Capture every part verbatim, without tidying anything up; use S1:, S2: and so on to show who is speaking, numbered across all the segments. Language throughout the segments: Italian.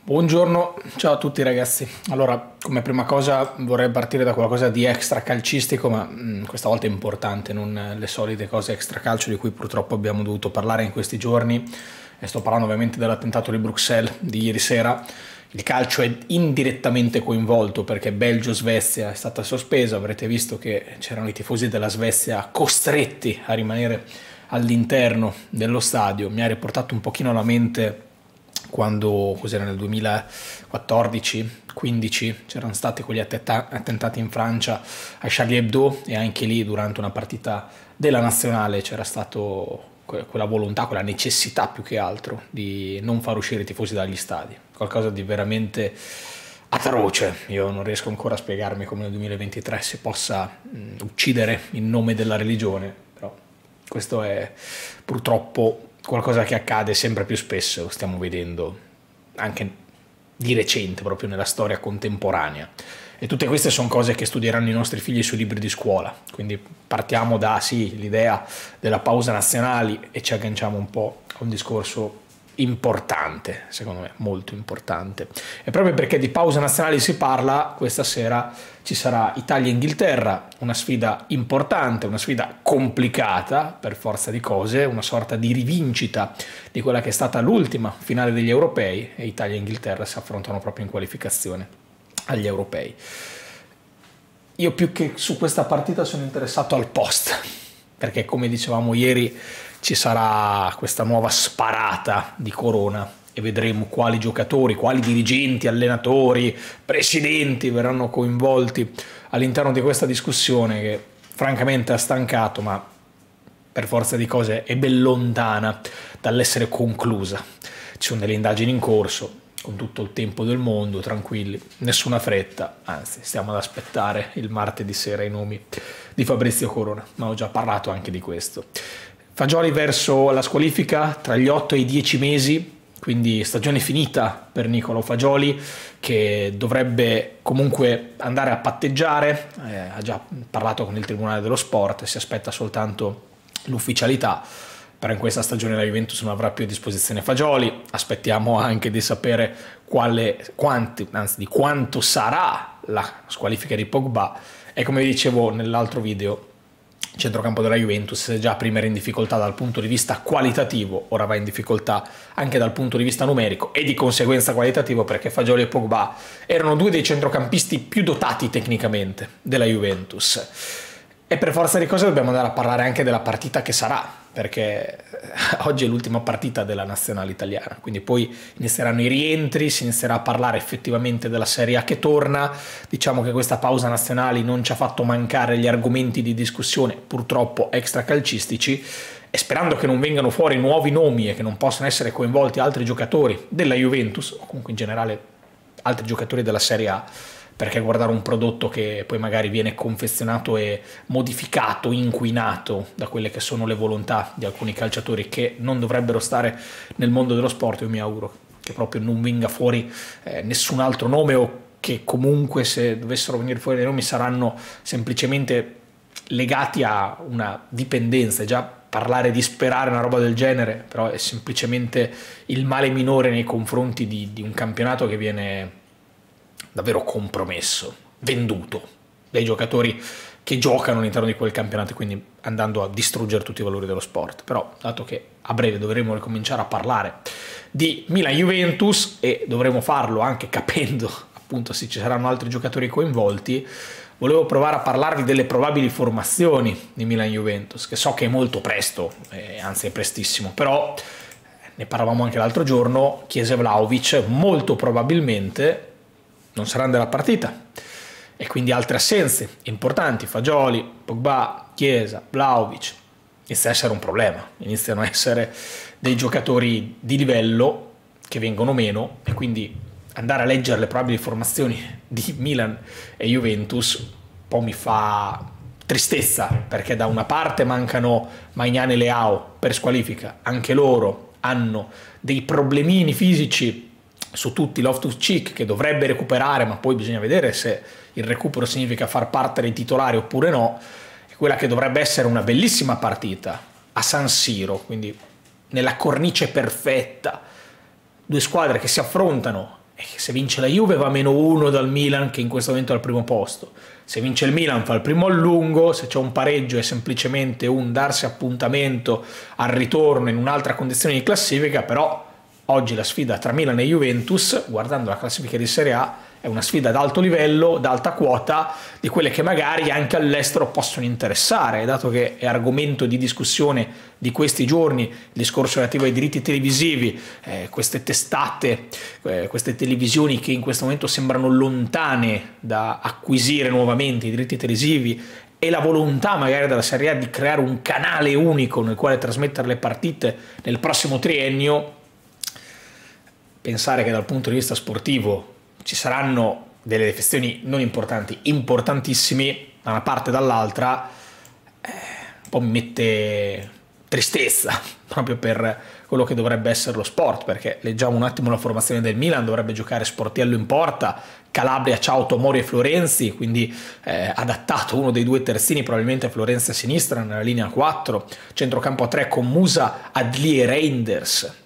S1: Buongiorno, ciao a tutti ragazzi. Allora, come prima cosa vorrei partire da qualcosa di extra calcistico, ma mh, questa volta è importante, non le solite cose extra calcio di cui purtroppo abbiamo dovuto parlare in questi giorni. E sto parlando ovviamente dell'attentato di Bruxelles di ieri sera. Il calcio è indirettamente coinvolto perché Belgio-Svezia è stata sospesa. Avrete visto che c'erano i tifosi della Svezia costretti a rimanere all'interno dello stadio. Mi ha riportato un pochino alla mente quando, cos'era, nel duemilaquattordici quindici c'erano stati quegli attentati in Francia a Charlie Hebdo, e anche lì durante una partita della nazionale c'era stato quella volontà, quella necessità più che altro di non far uscire i tifosi dagli stadi, qualcosa di veramente atroce. Io non riesco ancora a spiegarmi come nel duemilaventitré si possa mh, uccidere in nome della religione, però questo è purtroppo qualcosa che accade sempre più spesso, lo stiamo vedendo anche di recente, proprio nella storia contemporanea. E tutte queste sono cose che studieranno i nostri figli sui libri di scuola, quindi partiamo da sì, l'idea della pausa nazionali e ci agganciamo un po' a un discorso importante, secondo me molto importante. E proprio perché di pausa nazionali si parla, questa sera ci sarà Italia-Inghilterra, una sfida importante, una sfida complicata per forza di cose, una sorta di rivincita di quella che è stata l'ultima finale degli europei, e Italia e Inghilterra si affrontano proprio in qualificazione agli europei. Io più che su questa partita sono interessato al post, perché come dicevamo ieri ci sarà questa nuova sparata di Corona e vedremo quali giocatori, quali dirigenti, allenatori, presidenti verranno coinvolti all'interno di questa discussione che francamente ha stancato, ma per forza di cose è ben lontana dall'essere conclusa. Ci sono delle indagini in corso, con tutto il tempo del mondo, tranquilli, nessuna fretta, anzi stiamo ad aspettare il martedì sera i nomi di Fabrizio Corona, ma ho già parlato anche di questo. Fagioli verso la squalifica tra gli otto e i dieci mesi, quindi stagione finita per Niccolò Fagioli, che dovrebbe comunque andare a patteggiare, eh, ha già parlato con il Tribunale dello Sport, si aspetta soltanto l'ufficialità, però in questa stagione la Juventus non avrà più a disposizione Fagioli. Aspettiamo anche di sapere quale, quanti, anzi di quanto sarà la squalifica di Pogba, e come vi dicevo nell'altro video, il centrocampo della Juventus già prima era in difficoltà dal punto di vista qualitativo, ora va in difficoltà anche dal punto di vista numerico e di conseguenza qualitativo, perché Fagioli e Pogba erano due dei centrocampisti più dotati tecnicamente della Juventus. E per forza di cose dobbiamo andare a parlare anche della partita che sarà, perché oggi è l'ultima partita della nazionale italiana, quindi poi inizieranno i rientri, si inizierà a parlare effettivamente della Serie A che torna. Diciamo che questa pausa nazionali non ci ha fatto mancare gli argomenti di discussione, purtroppo extracalcistici, e sperando che non vengano fuori nuovi nomi e che non possano essere coinvolti altri giocatori della Juventus, o comunque in generale altri giocatori della Serie A, perché guardare un prodotto che poi magari viene confezionato e modificato, inquinato da quelle che sono le volontà di alcuni calciatori che non dovrebbero stare nel mondo dello sport, io mi auguro che proprio non venga fuori eh, nessun altro nome, o che comunque se dovessero venire fuori dei nomi saranno semplicemente legati a una dipendenza. Già parlare di sperare una roba del genere però è semplicemente il male minore nei confronti di, di un campionato che viene davvero compromesso, venduto dai giocatori che giocano all'interno di quel campionato, quindi andando a distruggere tutti i valori dello sport. Però dato che a breve dovremo ricominciare a parlare di Milan-Juventus, e dovremo farlo anche capendo appunto se ci saranno altri giocatori coinvolti, volevo provare a parlarvi delle probabili formazioni di Milan-Juventus, che so che è molto presto, eh, anzi è prestissimo, però ne parlavamo anche l'altro giorno. Chiesa e Vlahovic molto probabilmente non saranno della partita, e quindi altre assenze importanti, Fagioli, Pogba, Chiesa, Vlahovic, inizia a essere un problema, iniziano a essere dei giocatori di livello che vengono meno, e quindi andare a leggere le probabili formazioni di Milan e Juventus un po' mi fa tristezza, perché da una parte mancano Maignan e Leao per squalifica, anche loro hanno dei problemini fisici su tutti, Loftus-Cheek che dovrebbe recuperare, ma poi bisogna vedere se il recupero significa far parte dei titolari oppure no. È quella che dovrebbe essere una bellissima partita a San Siro, quindi nella cornice perfetta, due squadre che si affrontano E se vince la Juve va a meno uno dal Milan, che in questo momento è al primo posto. Se vince il Milan fa il primo al lungo, se c'è un pareggio è semplicemente un darsi appuntamento al ritorno in un'altra condizione di classifica, però oggi la sfida tra Milan e Juventus, guardando la classifica di Serie A, è una sfida ad alto livello, ad alta quota, di quelle che magari anche all'estero possono interessare, dato che è argomento di discussione di questi giorni il discorso relativo ai diritti televisivi, eh, queste testate, eh, queste televisioni che in questo momento sembrano lontane da acquisire nuovamente i diritti televisivi, e la volontà magari della Serie A di creare un canale unico nel quale trasmettere le partite nel prossimo triennio. Pensare che dal punto di vista sportivo ci saranno delle defezioni non importanti, importantissimi da una parte e dall'altra, eh, un po' mi mette tristezza proprio per quello che dovrebbe essere lo sport, perché leggiamo un attimo la formazione del Milan, dovrebbe giocare Sportiello in porta, Calabria, Ciao, Tomori e Florenzi, quindi eh, adattato uno dei due terzini, probabilmente Florenzi a sinistra nella linea quattro, centrocampo a tre con Musa, Adli e Reinders.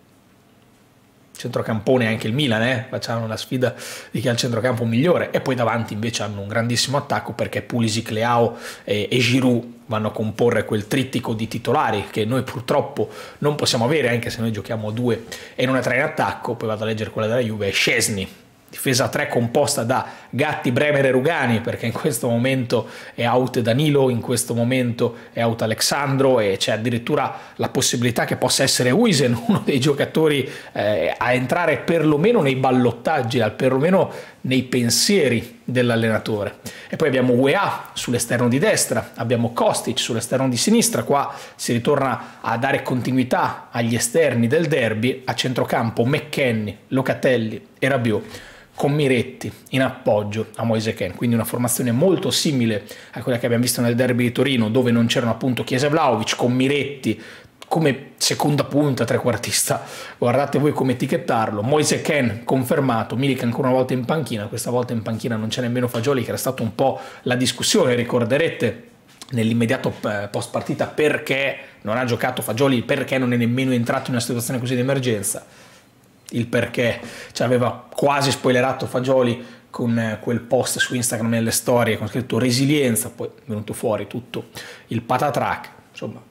S1: Centrocampone anche il Milan, eh? Facciamo la sfida di chi ha il centrocampo migliore, e poi davanti invece hanno un grandissimo attacco, perché Pulisic, Leao e, e Giroud vanno a comporre quel trittico di titolari che noi purtroppo non possiamo avere, anche se noi giochiamo a due e non a tre in attacco. Poi vado a leggere quella della Juve, e Szczesny, difesa a tre composta da Gatti, Bremer e Rugani, perché in questo momento è out Danilo, in questo momento è out Alexandro, e c'è addirittura la possibilità che possa essere Huijsen uno dei giocatori eh, a entrare perlomeno nei ballottaggi, perlomeno nei pensieri dell'allenatore. E poi abbiamo U E A sull'esterno di destra, abbiamo Kostic sull'esterno di sinistra. Qua si ritorna a dare continuità agli esterni del derby. A centrocampo McKennie, Locatelli e Rabiot, con Miretti in appoggio a Moise Kean, quindi una formazione molto simile a quella che abbiamo visto nel derby di Torino, dove non c'erano appunto Chiesa e Vlahovic, con Miretti come seconda punta, trequartista, guardate voi come etichettarlo. Moise Kean confermato, Milik ancora una volta in panchina, questa volta in panchina non c'è nemmeno Fagioli, che era stata un po' la discussione, ricorderete, nell'immediato post partita, perché non ha giocato Fagioli, perché non è nemmeno entrato in una situazione così di emergenza. Il perché ci aveva quasi spoilerato Fagioli con quel post su Instagram nelle storie con scritto resilienza, poi è venuto fuori tutto il patatrack. Insomma,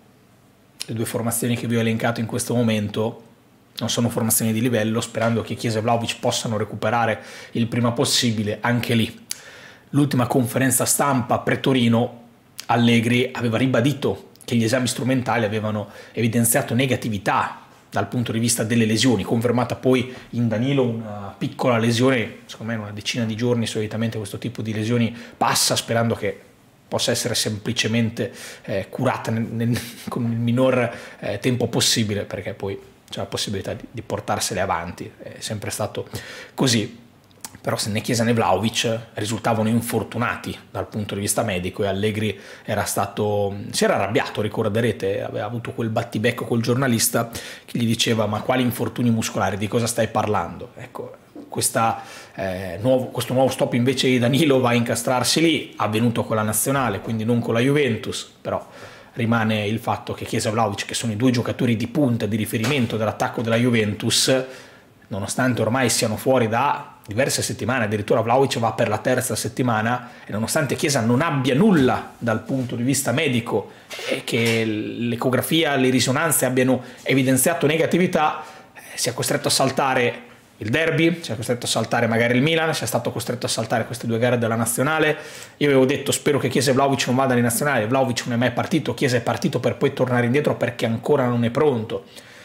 S1: le due formazioni che vi ho elencato in questo momento non sono formazioni di livello, sperando che Chiesa e Vlahovic possano recuperare il prima possibile. Anche lì l'ultima conferenza stampa pre-Torino, Allegri aveva ribadito che gli esami strumentali avevano evidenziato negatività dal punto di vista delle lesioni, confermata poi in Danilo una piccola lesione, secondo me in una decina di giorni solitamente questo tipo di lesioni passa, sperando che possa essere semplicemente eh, curata nel, nel, con il minor eh, tempo possibile, perché poi c'è la possibilità di, di portarsele avanti, è sempre stato così. Però se né Chiesa né Vlahovic risultavano infortunati dal punto di vista medico, e Allegri era stato, si era arrabbiato, ricorderete, aveva avuto quel battibecco col giornalista che gli diceva: ma quali infortuni muscolari, di cosa stai parlando? Ecco, questa, eh, nuovo, questo nuovo stop invece di Danilo va a incastrarsi lì, avvenuto con la nazionale, quindi non con la Juventus, però rimane il fatto che Chiesa e Vlahovic, che sono i due giocatori di punta, di riferimento dell'attacco della Juventus, nonostante ormai siano fuori da diverse settimane, addirittura Vlahovic va per la terza settimana, e nonostante Chiesa non abbia nulla dal punto di vista medico e che l'ecografia, le risonanze abbiano evidenziato negatività, sia costretto a saltare il derby, sia costretto a saltare magari il Milan, sia stato costretto a saltare queste due gare della nazionale. Io avevo detto: spero che Chiesa e Vlahovic non vadano in nazionale. Vlahovic non è mai partito, Chiesa è partito per poi tornare indietro perché ancora non è pronto.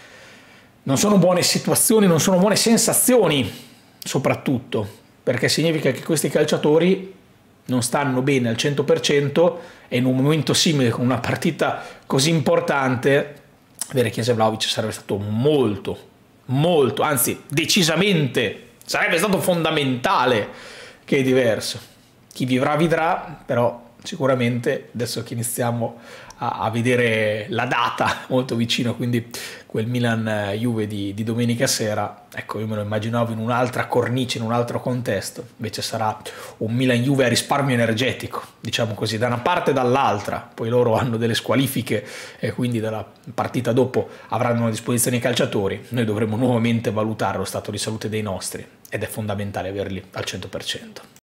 S1: Non sono buone situazioni, non sono buone sensazioni, soprattutto perché significa che questi calciatori non stanno bene al cento per cento, e in un momento simile, con una partita così importante, avere Chiesa e Vlahovic sarebbe stato molto, molto, anzi decisamente, sarebbe stato fondamentale, che è diverso. Chi vivrà vedrà, però sicuramente adesso che iniziamo a, a vedere la data molto vicino, quindi quel Milan-Juve di, di domenica sera, ecco, io me lo immaginavo in un'altra cornice, in un altro contesto, invece sarà un Milan-Juve a risparmio energetico, diciamo così, da una parte e dall'altra. Poi loro hanno delle squalifiche e quindi dalla partita dopo avranno a disposizione i calciatori, noi dovremo nuovamente valutare lo stato di salute dei nostri ed è fondamentale averli al cento per cento.